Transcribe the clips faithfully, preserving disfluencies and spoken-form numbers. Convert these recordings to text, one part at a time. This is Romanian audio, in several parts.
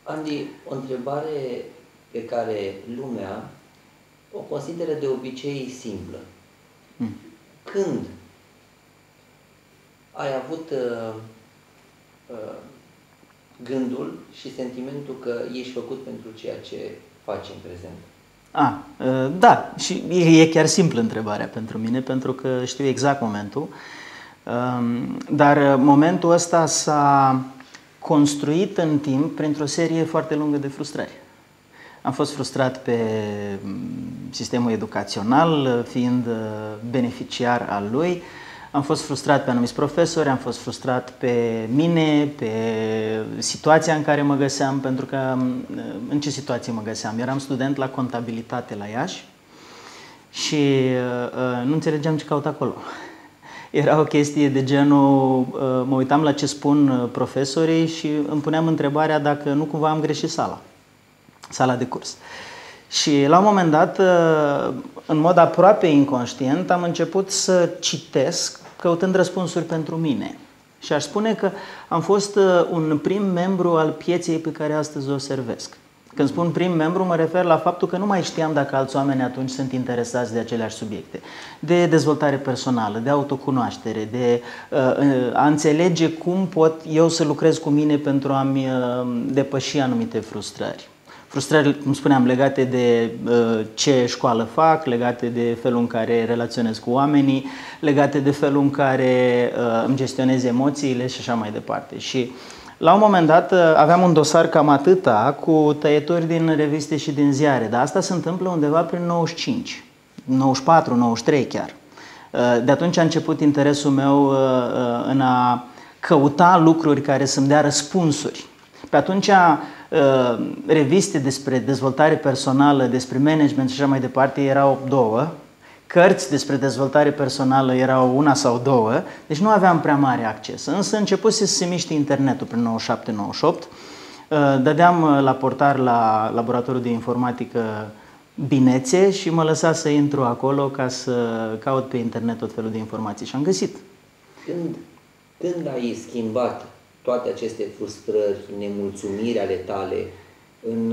Andy, o întrebare pe care lumea o consideră de obicei simplă. Mm. Când ai avut uh, uh, gândul și sentimentul că ești făcut pentru ceea ce faci în prezent? A, uh, da, și e, e chiar simplă întrebarea pentru mine, pentru că știu exact momentul. Uh, dar momentul ăsta s-a construit în timp printr-o serie foarte lungă de frustrări. Am fost frustrat pe sistemul educațional, fiind beneficiar al lui. Am fost frustrat pe anumiți profesori, am fost frustrat pe mine, pe situația în care mă găseam, pentru că în ce situație mă găseam? Eram student la contabilitate la Iași și nu înțelegeam ce caut acolo. Era o chestie de genul, mă uitam la ce spun profesorii și îmi puneam întrebarea dacă nu cumva am greșit sala, sala de curs. Și la un moment dat, în mod aproape inconștient, am început să citesc căutând răspunsuri pentru mine. Și aș spune că am fost un prim membru al pieței pe care astăzi o servesc. Când spun prim membru, mă refer la faptul că nu mai știam dacă alți oameni atunci sunt interesați de aceleași subiecte. De dezvoltare personală, de autocunoaștere, de uh, a înțelege cum pot eu să lucrez cu mine pentru a-mi uh, depăși anumite frustrări. Frustrări, cum spuneam, legate de uh, ce școală fac, legate de felul în care relaționez cu oamenii, legate de felul în care uh, îmi gestionez emoțiile și așa mai departe. Și la un moment dat aveam un dosar cam atâta cu tăieturi din reviste și din ziare, dar asta se întâmplă undeva prin nouăzeci și cinci, nouăzeci și patru, nouăzeci și trei chiar. De atunci a început interesul meu în a căuta lucruri care să-mi dea răspunsuri. Pe atunci reviste despre dezvoltare personală, despre management și așa mai departe erau două. Cărți despre dezvoltare personală erau una sau două, deci nu aveam prea mare acces. Însă începuse să se miște internetul prin nouăzeci și șapte nouăzeci și opt. Dădeam la portar la laboratorul de informatică Binețe și mă lăsa să intru acolo ca să caut pe internet tot felul de informații și am găsit. Când, când ai schimbat toate aceste frustrări, nemulțumiri ale tale în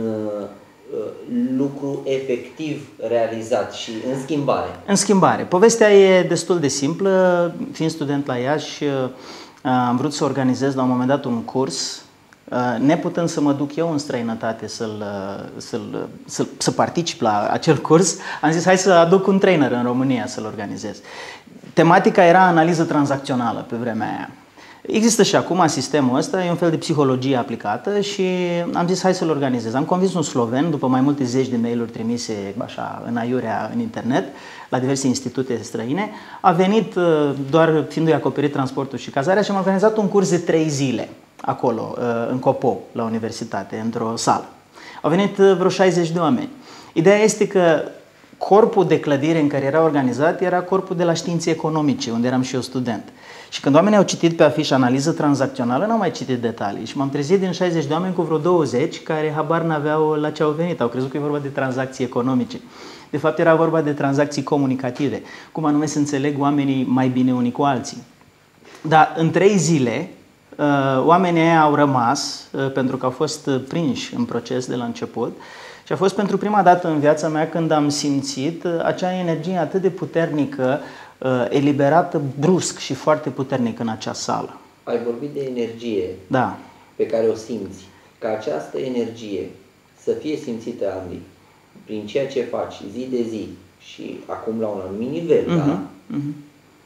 lucru efectiv realizat și în schimbare? În schimbare. Povestea e destul de simplă. Fiind student la Iași, am vrut să organizez la un moment dat un curs, neputând să mă duc eu în străinătate să-l, să-l, să, să particip la acel curs, am zis hai să aduc un trainer în România să-l organizez. Tematica era analiză tranzacțională pe vremea aia. Există și acum sistemul ăsta, e un fel de psihologie aplicată și am zis hai să-l organizez. Am convins un sloven, după mai multe zeci de mail-uri trimise așa în aiurea în internet, la diverse institute străine, a venit doar fiindu-i acoperit transportul și cazarea și am organizat un curs de trei zile acolo, în Copou, la universitate, într-o sală. Au venit vreo șaizeci de oameni. Ideea este că corpul de clădire în care era organizat era corpul de la științe economice, unde eram și eu student. Și când oamenii au citit pe afiș analiză tranzacțională, n-au mai citit detalii. Și m-am trezit din șaizeci de oameni cu vreo douăzeci care habar n-aveau la ce au venit. Au crezut că e vorba de tranzacții economice. De fapt, era vorba de tranzacții comunicative. Cum anume să înțeleg oamenii mai bine unii cu alții. Dar în trei zile, oamenii aia au rămas, pentru că au fost prinși în proces de la început. Și a fost pentru prima dată în viața mea când am simțit acea energie atât de puternică, eliberată brusc și foarte puternic în acea sală. Ai vorbit de energie, da, pe care o simți. Ca această energie să fie simțită, Andy, prin ceea ce faci zi de zi și acum la un anumit nivel, uh-huh, da? Uh-huh.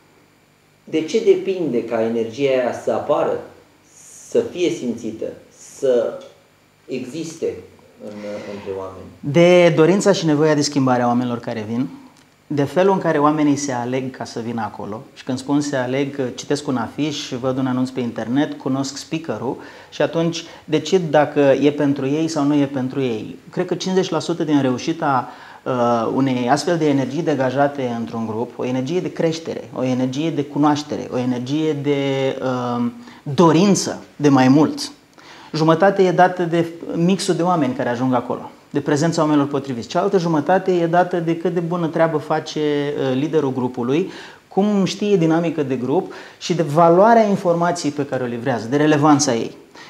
De ce depinde ca energia aia să apară, să fie simțită, să existe în, între oameni? De dorința și nevoia de schimbare a oamenilor care vin, de felul în care oamenii se aleg ca să vină acolo. Și când spun se aleg, citesc un afiș, văd un anunț pe internet, cunosc speakerul și atunci decid dacă e pentru ei sau nu e pentru ei. Cred că cincizeci la sută din reușita uh, unei astfel de energii degajate într-un grup, o energie de creștere, o energie de cunoaștere, o energie de uh, dorință de mai mult. Jumătate e dată de mixul de oameni care ajung acolo, de prezența oamenilor potriviți. Cealaltă jumătate e dată de cât de bună treabă face liderul grupului, cum știe dinamică de grup și de valoarea informației pe care o livrează, de relevanța ei.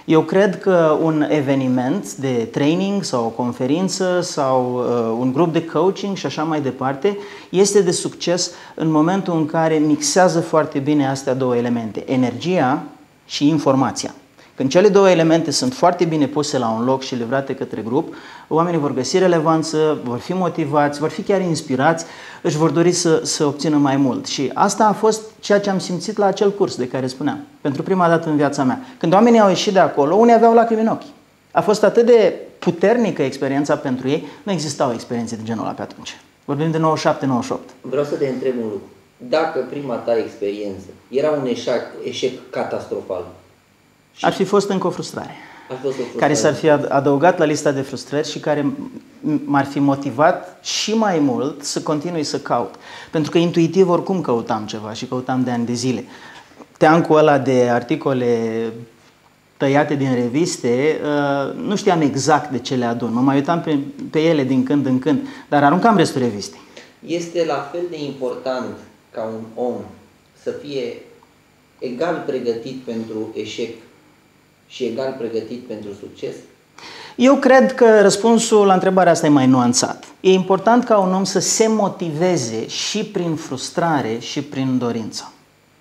Eu cred că un eveniment de training sau o conferință sau uh, un grup de coaching și așa mai departe este de succes în momentul în care mixează foarte bine astea două elemente, energia și informația. Când cele două elemente sunt foarte bine puse la un loc și livrate către grup, oamenii vor găsi relevanță, vor fi motivați, vor fi chiar inspirați, își vor dori să, să obțină mai mult. Și asta a fost ceea ce am simțit la acel curs de care spuneam, pentru prima dată în viața mea. Când oamenii au ieșit de acolo, unii aveau lacrimi în ochi. A fost atât de puternică experiența pentru ei, nu existau experiențe de genul ăla pe atunci. Vorbim de nouăzeci și șapte nouăzeci și opt. Vreau să te întreb un lucru. Dacă prima ta experiență era un eșec, eșec catastrofal, ar fi fost încă o frustrare, ar fi fost o frustrare care s-ar fi adăugat la lista de frustrări și care m-ar fi motivat și mai mult să continui să caut. Pentru că intuitiv oricum căutam ceva și căutam de ani de zile. Teancul ăla de articole tăiate din reviste, nu știam exact de ce le adun. Mă mai uitam pe, pe ele din când în când, dar aruncam restul revistei. Este la fel de important ca un om să fie egal pregătit pentru eșec și egal pregătit pentru succes? Eu cred că răspunsul la întrebarea asta e mai nuanțat. E important ca un om să se motiveze și prin frustrare și prin dorință.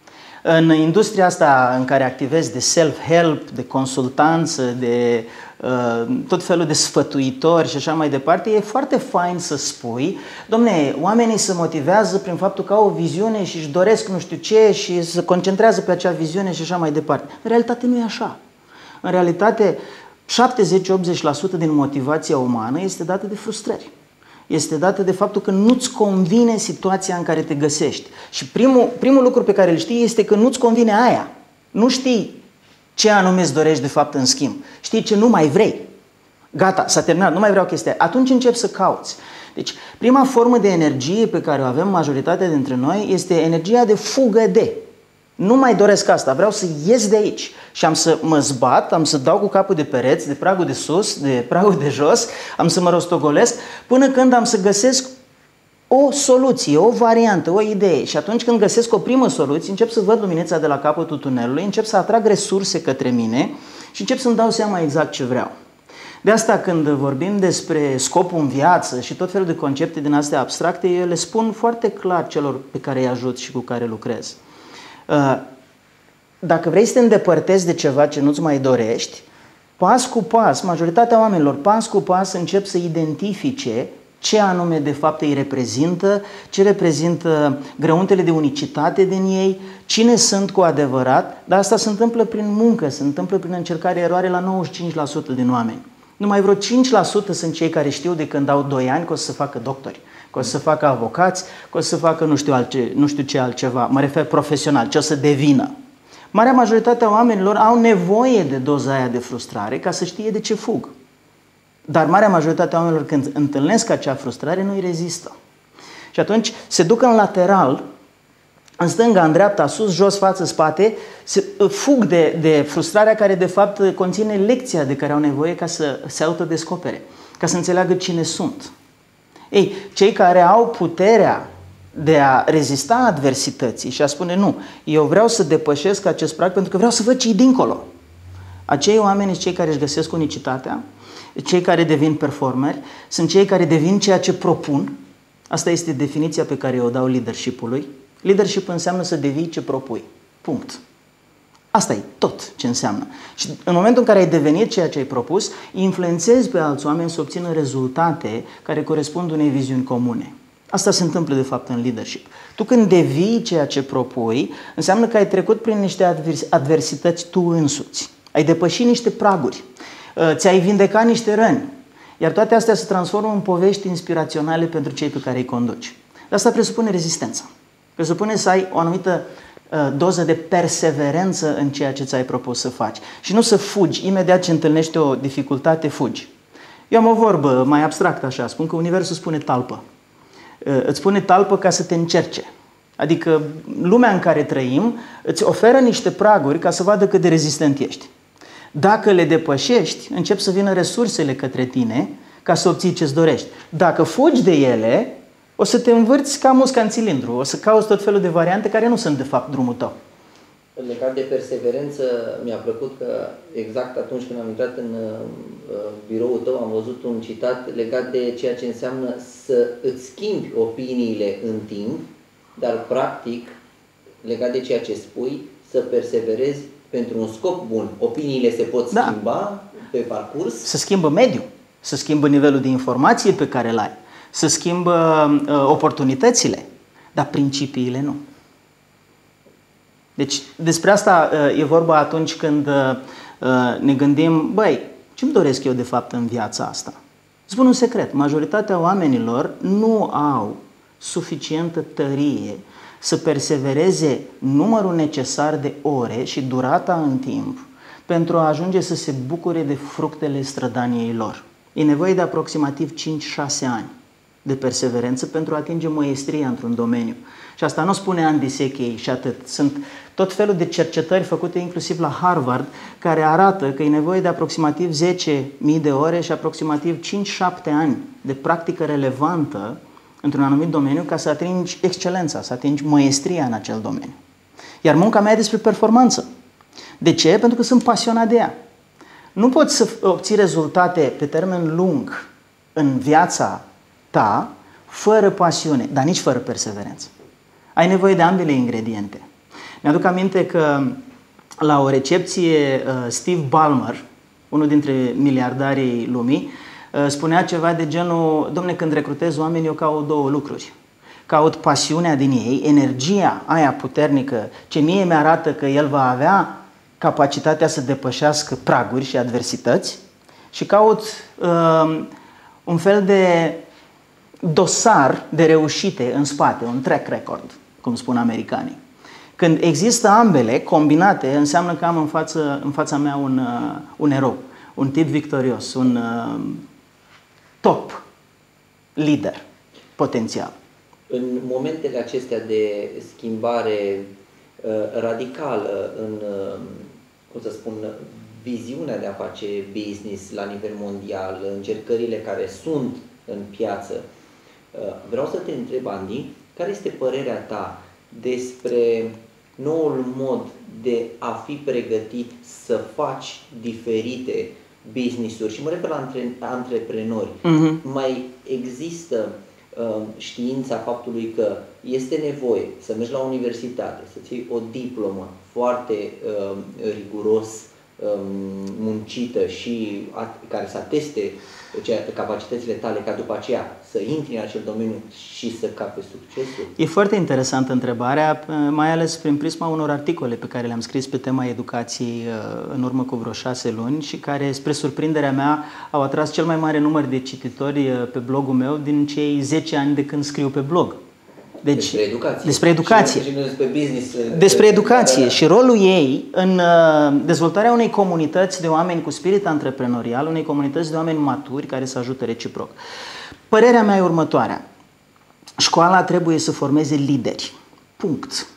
În industria asta în care activez de self-help, de consultanță, de uh, tot felul de sfătuitori și așa mai departe, e foarte fain să spui, domne, oamenii se motivează prin faptul că au o viziune și își doresc nu știu ce și se concentrează pe acea viziune și așa mai departe. În realitate nu e așa. În realitate, șaptezeci-optzeci la sută din motivația umană este dată de frustrări. Este dată de faptul că nu-ți convine situația în care te găsești. Și primul, primul lucru pe care îl știi este că nu-ți convine aia. Nu știi ce anume îți dorești de fapt în schimb. Știi ce nu mai vrei. Gata, s-a terminat, nu mai vreau chestia aia. Atunci începi să cauți. Deci, prima formă de energie pe care o avem majoritatea dintre noi este energia de fugă de. Nu mai doresc asta, vreau să ies de aici și am să mă zbat, am să dau cu capul de pereți, de pragul de sus, de pragul de jos, am să mă rostogolesc până când am să găsesc o soluție, o variantă, o idee. Și atunci când găsesc o primă soluție, încep să văd luminița de la capătul tunelului, încep să atrag resurse către mine și încep să-mi dau seama exact ce vreau. De asta când vorbim despre scopul în viață și tot felul de concepte din astea abstracte, eu le spun foarte clar celor pe care îi ajut și cu care lucrez. Dacă vrei să te îndepărtezi de ceva ce nu-ți mai dorești, pas cu pas, majoritatea oamenilor, pas cu pas încep să identifice ce anume de fapt îi reprezintă, ce reprezintă greuntele de unicitate din ei, cine sunt cu adevărat, dar asta se întâmplă prin muncă, se întâmplă prin încercare-eroare la nouăzeci și cinci la sută din oameni. Numai vreo cinci la sută sunt cei care știu de când au doi ani că o să se facă doctori, că o să se facă avocați, că o să se facă nu știu, altce, nu știu ce altceva, mă refer profesional, ce o să devină. Marea majoritate a oamenilor au nevoie de doza aia de frustrare ca să știe de ce fug. Dar marea majoritate a oamenilor când întâlnesc acea frustrare nu îi rezistă. Și atunci se duc în lateral, în stânga, în dreapta, sus, jos, față, spate, se fug de, de frustrarea care de fapt conține lecția de care au nevoie ca să se autodescopere, ca să înțeleagă cine sunt. Ei, cei care au puterea de a rezista adversității și a spune nu, eu vreau să depășesc acest prag pentru că vreau să văd ce-i dincolo. Acei oameni sunt cei care își găsesc unicitatea, cei care devin performeri, sunt cei care devin ceea ce propun. Asta este definiția pe care o dau leadership-ului. Leadership înseamnă să devii ce propui. Punct. Asta e tot ce înseamnă. Și în momentul în care ai devenit ceea ce ai propus, influențezi pe alți oameni să obțină rezultate care corespund unei viziuni comune. Asta se întâmplă de fapt în leadership. Tu când devii ceea ce propui, înseamnă că ai trecut prin niște adversități tu însuți. Ai depășit niște praguri. Ți-ai vindecat niște răni. Iar toate astea se transformă în povești inspiraționale pentru cei pe care îi conduci. Dar asta presupune rezistență. Presupune să ai o anumită uh, doză de perseverență în ceea ce ți-ai propus să faci. Și nu să fugi. Imediat ce întâlnești o dificultate, fugi. Eu am o vorbă mai abstractă așa. Spun că universul spune talpă. Uh, îți spune talpă ca să te încerce. Adică lumea în care trăim îți oferă niște praguri ca să vadă cât de rezistent ești. Dacă le depășești, încep să vină resursele către tine ca să obții ce-ți dorești. Dacă fugi de ele, o să te învârți ca musca în cilindru, o să cauți tot felul de variante care nu sunt de fapt drumul tău. Legat de perseverență, mi-a plăcut că exact atunci când am intrat în uh, biroul tău am văzut un citat legat de ceea ce înseamnă să îți schimbi opiniile în timp, dar practic, legat de ceea ce spui, să perseverezi pentru un scop bun. Opiniile se pot Da. schimba pe parcurs. Se schimbă mediul, se schimbă nivelul de informație pe care îl ai, se schimbă uh, oportunitățile, dar principiile nu. Deci despre asta uh, e vorba atunci când uh, ne gândim, băi, ce-mi doresc eu de fapt în viața asta? Spun un secret, majoritatea oamenilor nu au suficientă tărie să persevereze numărul necesar de ore și durata în timp pentru a ajunge să se bucure de fructele strădaniei lor. E nevoie de aproximativ cinci șase ani de perseverență pentru a atinge măiestria într-un domeniu. Și asta nu spune Andy Secchi și atât. Sunt tot felul de cercetări făcute inclusiv la Harvard care arată că e nevoie de aproximativ zece mii de ore și aproximativ cinci șapte ani de practică relevantă într-un anumit domeniu ca să atingi excelența, să atingi măiestria în acel domeniu. Iar munca mea e despre performanță. De ce? Pentru că sunt pasionat de ea. Nu poți să obții rezultate pe termen lung în viața ta fără pasiune, dar nici fără perseverență. Ai nevoie de ambele ingrediente. Mi-aduc aminte că la o recepție Steve Ballmer, unul dintre miliardarii lumii, spunea ceva de genul: dom'le, când recrutez oameni, eu caut două lucruri. Caut pasiunea din ei, energia aia puternică, ce mie mi-arată că el va avea capacitatea să depășească praguri și adversități, și caut uh, un fel de dosar de reușite în spate, un track record, cum spun americanii. Când există ambele combinate, înseamnă că am în, față, în fața mea un, uh, un erou, un tip victorios, un uh, top lider potențial. În momentele acestea de schimbare uh, radicală în, uh, cum să spun, viziunea de a face business la nivel mondial, încercările care sunt în piață, uh, vreau să te întreb, Andy, care este părerea ta despre noul mod de a fi pregătit să faci diferite business-uri, și mă refer la antre, antreprenori. Uh-huh. Mai există uh, știința faptului că este nevoie să mergi la universitate, să-ți iei o diplomă foarte uh, riguros um, muncită și a, care să ateste capacitățile tale, ca după aceea să intri în acel domeniu și să capezi succesul? E foarte interesantă întrebarea, mai ales prin prisma unor articole pe care le-am scris pe tema educației în urmă cu vreo șase luni și care, spre surprinderea mea, au atras cel mai mare număr de cititori pe blogul meu din cei zece ani de când scriu pe blog. Deci, despre educație. Despre educație. Și, și despre business. Despre educație și rolul ei în dezvoltarea unei comunități de oameni cu spirit antreprenorial, unei comunități de oameni maturi care să ajute reciproc. Părerea mea e următoarea. Școala trebuie să formeze lideri. Punct.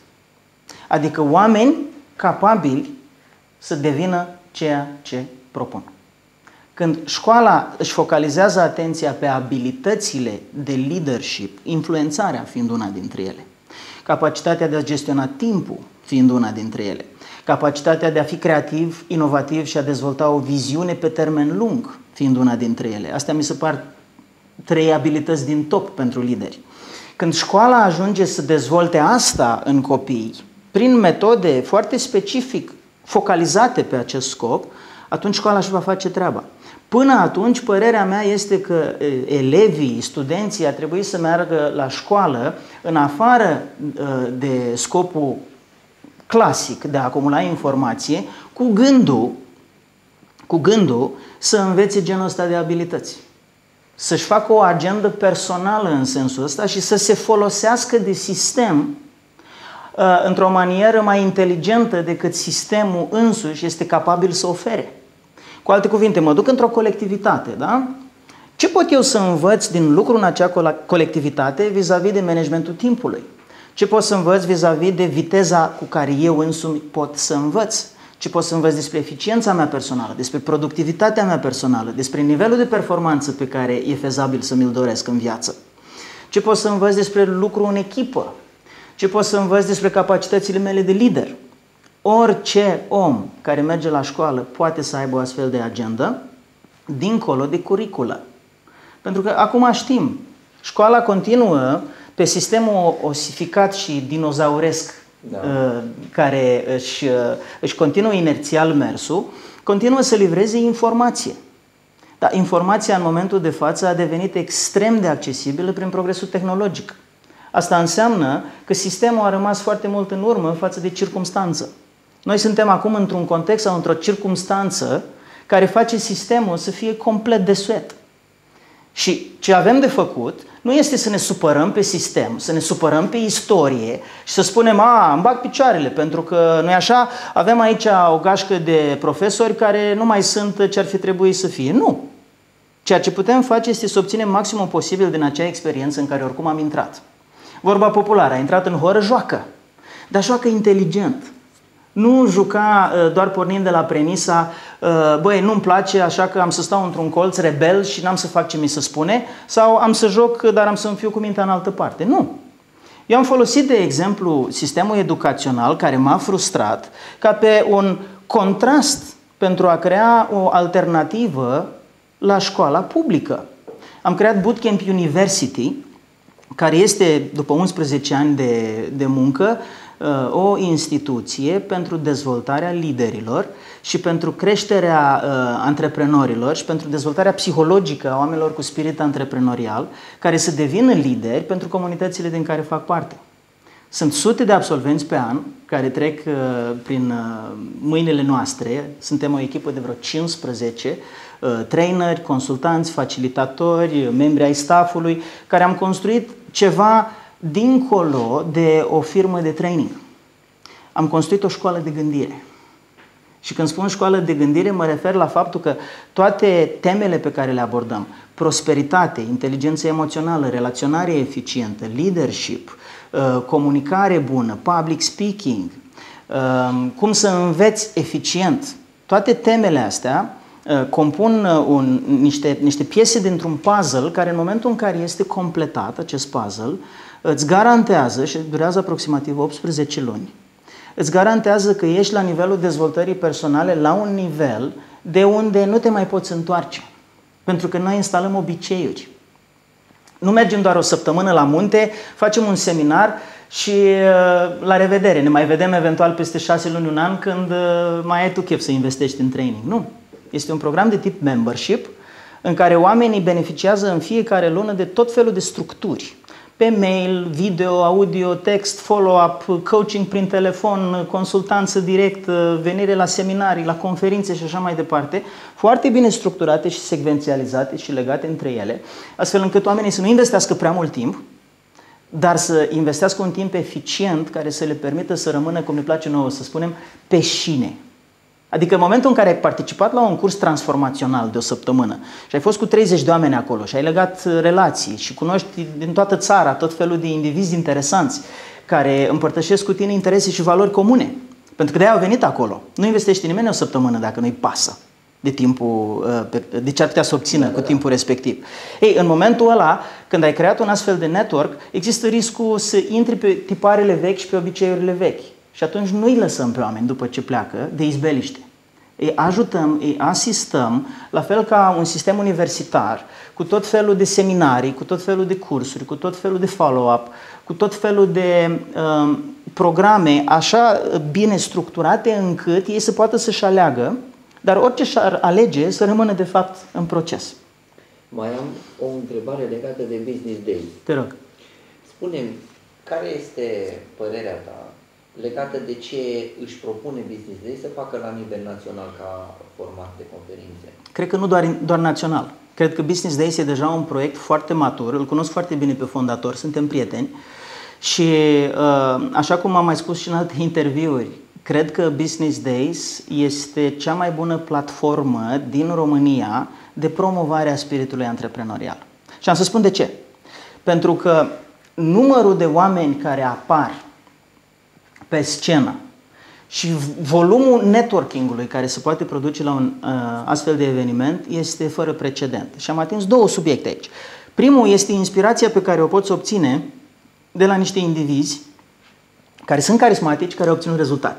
Adică oameni capabili să devină ceea ce propun. Când școala își focalizează atenția pe abilitățile de leadership, influențarea fiind una dintre ele, capacitatea de a gestiona timpul fiind una dintre ele, capacitatea de a fi creativ, inovativ și a dezvolta o viziune pe termen lung fiind una dintre ele. Astea mi se par trei abilități din top pentru lideri. Când școala ajunge să dezvolte asta în copii, prin metode foarte specific focalizate pe acest scop, atunci școala își va face treaba. Până atunci, părerea mea este că elevii, studenții ar trebui să meargă la școală în afară de scopul clasic de a acumula informație, cu gândul, cu gândul să învețe genul ăsta de abilități. Să-și facă o agendă personală în sensul ăsta și să se folosească de sistem într-o manieră mai inteligentă decât sistemul însuși este capabil să ofere. Cu alte cuvinte, mă duc într-o colectivitate, da? Ce pot eu să învăț din lucru în acea colectivitate vis-a-vis de managementul timpului? Ce pot să învăț vis-a-vis de viteza cu care eu însumi pot să învăț? Ce pot să învăț despre eficiența mea personală, despre productivitatea mea personală, despre nivelul de performanță pe care e fezabil să mi-l doresc în viață? Ce pot să învăț despre lucru în echipă? Ce pot să învăț despre capacitățile mele de lider? Orice om care merge la școală poate să aibă o astfel de agendă, dincolo de curiculă. Pentru că acum știm, școala continuă pe sistemul osificat și dinozauresc, da, care își, își continuă inerțial mersul, continuă să livreze informație. Dar informația în momentul de față a devenit extrem de accesibilă prin progresul tehnologic. Asta înseamnă că sistemul a rămas foarte mult în urmă față de circumstanță. Noi suntem acum într-un context sau într-o circumstanță care face sistemul să fie complet desuet. Și ce avem de făcut nu este să ne supărăm pe sistem, să ne supărăm pe istorie și să spunem, a, îmi bag picioarele, pentru că noi așa avem aici o gașcă de profesori care nu mai sunt ce ar fi trebuit să fie. Nu! Ceea ce putem face este să obținem maximul posibil din acea experiență în care oricum am intrat. Vorba populară, a intrat în horă, joacă, dar joacă inteligent. Nu juca doar pornind de la premisa, băi, nu-mi place, așa că am să stau într-un colț rebel și n-am să fac ce mi se spune, sau am să joc, dar am să-mi fiu cu mintea în altă parte. Nu. Eu am folosit, de exemplu, sistemul educațional care m-a frustrat ca pe un contrast pentru a crea o alternativă la școala publică. Am creat Bootcamp University, care este, după unsprezece ani de, de muncă, o instituție pentru dezvoltarea liderilor și pentru creșterea uh, antreprenorilor și pentru dezvoltarea psihologică a oamenilor cu spirit antreprenorial, care să devină lideri pentru comunitățile din care fac parte. Sunt sute de absolvenți pe an care trec uh, prin uh, mâinile noastre. Suntem o echipă de vreo cincisprezece uh, traineri, consultanți, facilitatori, membri ai staffului, care am construit ceva dincolo de o firmă de training. Am construit o școală de gândire. Și când spun școală de gândire, mă refer la faptul că toate temele pe care le abordăm, prosperitate, inteligență emoțională, relaționare eficientă, leadership, comunicare bună, public speaking, cum să înveți eficient, toate temele astea compun un, niște, niște piese dintr-un puzzle care în momentul în care este completat, acest puzzle, îți garantează, și durează aproximativ optsprezece luni, îți garantează că ești la nivelul dezvoltării personale la un nivel de unde nu te mai poți întoarce. Pentru că noi instalăm obiceiuri. Nu mergem doar o săptămână la munte, facem un seminar și la revedere. Ne mai vedem eventual peste șase luni, un an, când mai ai tu chef să investești în training. Nu. Este un program de tip membership în care oamenii beneficiază în fiecare lună de tot felul de structuri. Pe mail, video, audio, text, follow-up, coaching prin telefon, consultanță direct, venire la seminarii, la conferințe și așa mai departe, foarte bine structurate și secvențializate și legate între ele, astfel încât oamenii să nu investească prea mult timp, dar să investească un timp eficient care să le permită să rămână, cum ne place nouă să spunem, pe șine. Adică în momentul în care ai participat la un curs transformațional de o săptămână și ai fost cu treizeci de oameni acolo și ai legat relații și cunoști din toată țara tot felul de indivizi interesanți care împărtășesc cu tine interese și valori comune, pentru că de-aia au venit acolo. Nu investești nimeni o săptămână dacă nu-i pasă de, timpul, de ce ar putea să obțină cu timpul respectiv. Ei, în momentul ăla, când ai creat un astfel de network, există riscul să intri pe tiparele vechi și pe obiceiurile vechi. Și atunci nu îi lăsăm pe oameni după ce pleacă de izbeliște. Îi ajutăm, îi asistăm, la fel ca un sistem universitar, cu tot felul de seminarii, cu tot felul de cursuri, cu tot felul de follow-up, cu tot felul de uh, programe așa bine structurate încât ei să poată să-și aleagă, dar orice și-ar alege să rămână de fapt în proces. Mai am o întrebare legată de Business Days. Te rog. Spune-mi, care este părerea ta legată de ce își propune Business Days să facă la nivel național ca format de conferințe? Cred că nu doar, doar național. Cred că Business Days e deja un proiect foarte matur, îl cunosc foarte bine pe fondator, suntem prieteni și așa cum am mai spus și în alte interviuri, cred că Business Days este cea mai bună platformă din România de promovare a spiritului antreprenorial. Și am să spun de ce. Pentru că numărul de oameni care apar pe scenă și volumul networking-ului care se poate produce la un uh, astfel de eveniment este fără precedent. Și am atins două subiecte aici. Primul este inspirația pe care o poți obține de la niște indivizi care sunt carismatici, care au obținut rezultate.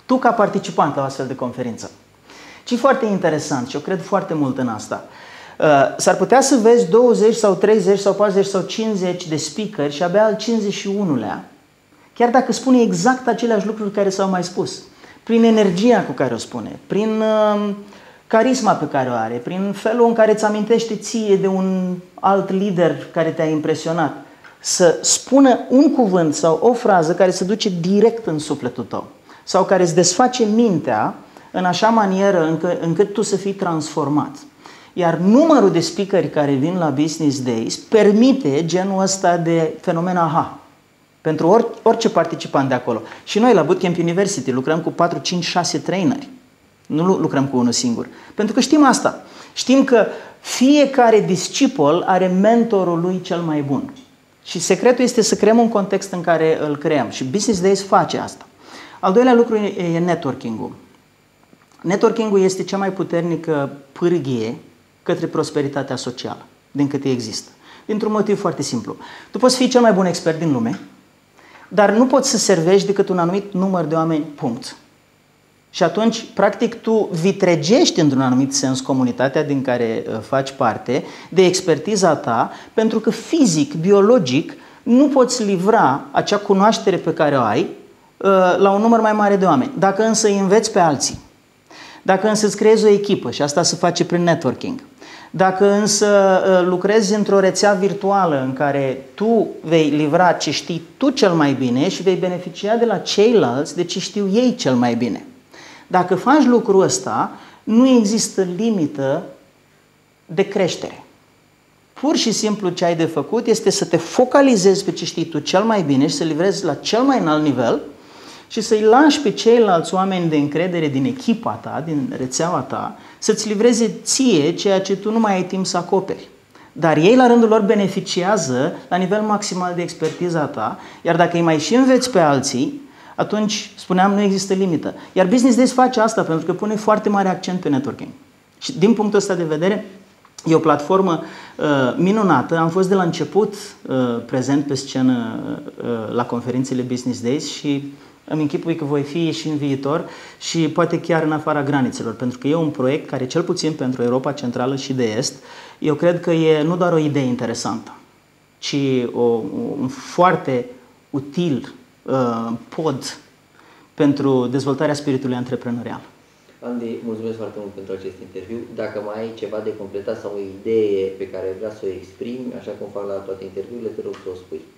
Tu ca participant la o astfel de conferință. Ce e foarte interesant și eu cred foarte mult în asta. S-ar putea să vezi douăzeci sau treizeci sau patruzeci sau cincizeci de speakeri și abia al cincizeci și unu-lea, chiar dacă spune exact aceleași lucruri care s-au mai spus, prin energia cu care o spune, prin uh, carisma pe care o are, prin felul în care îți amintește ție de un alt lider care te-a impresionat, să spună un cuvânt sau o frază care se duce direct în sufletul tău sau care îți desface mintea în așa manieră încât, încât tu să fii transformat. Iar numărul de speakeri care vin la Business Days permite genul ăsta de fenomen aha pentru or, orice participant de acolo. Și noi la Bootcamp University lucrăm cu patru, cinci, șase traineri. Nu lucrăm cu unul singur. Pentru că știm asta. Știm că fiecare discipol are mentorul lui cel mai bun. Și secretul este să creăm un context în care îl creăm. Și Business Days face asta. Al doilea lucru e networking-ul. Networking-ul este cea mai puternică pârghie către prosperitatea socială, din câte există. Dintr-un motiv foarte simplu. Tu poți fi cel mai bun expert din lume, dar nu poți să servești decât un anumit număr de oameni, punct. Și atunci, practic, tu vitregești într-un anumit sens comunitatea din care faci parte, de expertiza ta, pentru că fizic, biologic, nu poți livra acea cunoaștere pe care o ai la un număr mai mare de oameni. Dacă însă îi înveți pe alții, dacă însă îți creezi o echipă, și asta se face prin networking, dacă însă lucrezi într-o rețea virtuală în care tu vei livra ce știi tu cel mai bine și vei beneficia de la ceilalți de ce știu ei cel mai bine. Dacă faci lucrul ăsta, nu există limită de creștere. Pur și simplu ce ai de făcut este să te focalizezi pe ce știi tu cel mai bine și să livrezi la cel mai înalt nivel și să-i lași pe ceilalți oameni de încredere din echipa ta, din rețeaua ta, să-ți livreze ție ceea ce tu nu mai ai timp să acoperi. Dar ei la rândul lor beneficiază la nivel maximal de expertiza ta, iar dacă îi mai și înveți pe alții, atunci, spuneam, nu există limită. Iar Business Days face asta pentru că pune foarte mare accent pe networking. Și din punctul ăsta de vedere, e o platformă uh, minunată. Am fost de la început uh, prezent pe scenă uh, la conferințele Business Days și îmi închipui că voi fi și în viitor și poate chiar în afara granițelor, pentru că e un proiect care, cel puțin pentru Europa Centrală și de Est, eu cred că e nu doar o idee interesantă, ci o, un foarte util uh, pod pentru dezvoltarea spiritului antreprenorial. Andy, mulțumesc foarte mult pentru acest interviu. Dacă mai ai ceva de completat sau o idee pe care vrea să o exprimi, așa cum fac la toate interviurile, te rog să o spui.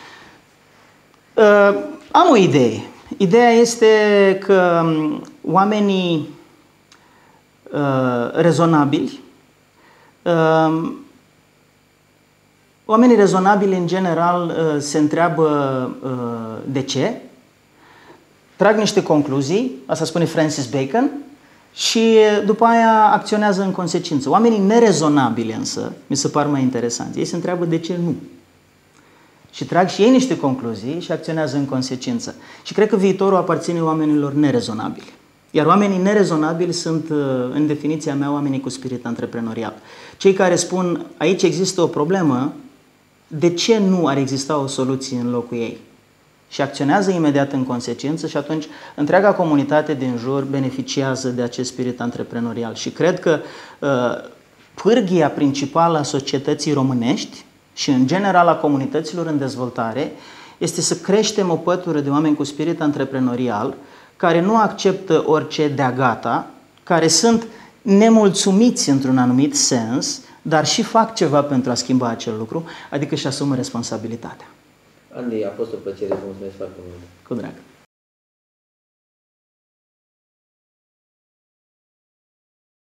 Uh, am o idee. Ideea este că oamenii uh, rezonabili, uh, oamenii rezonabili în general uh, se întreabă uh, de ce, trag niște concluzii, asta spune Francis Bacon, și după aia acționează în consecință. Oamenii nerezonabili însă, mi se par mai interesanți, ei se întreabă de ce nu. Și trag și ei niște concluzii și acționează în consecință. Și cred că viitorul aparține oamenilor nerezonabili. Iar oamenii nerezonabili sunt, în definiția mea, oamenii cu spirit antreprenorial. Cei care spun, aici există o problemă, de ce nu ar exista o soluție în locul ei? Și acționează imediat în consecință și atunci întreaga comunitate din jur beneficiază de acest spirit antreprenorial. Și cred că uh, pârghia principală a societății românești și în general a comunităților în dezvoltare este să creștem o pătură de oameni cu spirit antreprenorial care nu acceptă orice de-a gata, care sunt nemulțumiți într-un anumit sens, dar și fac ceva pentru a schimba acel lucru, adică își asumă responsabilitatea. Andy, a fost o plăcere, vă mulțumesc foarte mult. Cu drag.